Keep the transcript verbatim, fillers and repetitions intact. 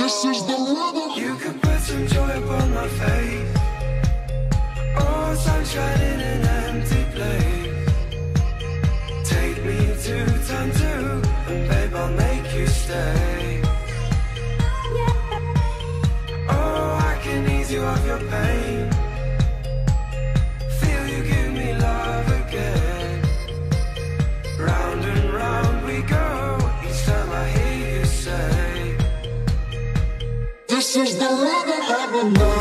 This is the rhythm. You could put some joy upon my face. Oh, sunshine in an empty place. Take me to time two, and babe, I'll make you stay. Oh, I can ease you of your pain. Feel you give me love again. Round and round we go, each time I hear you say, This is the rhythm of the night.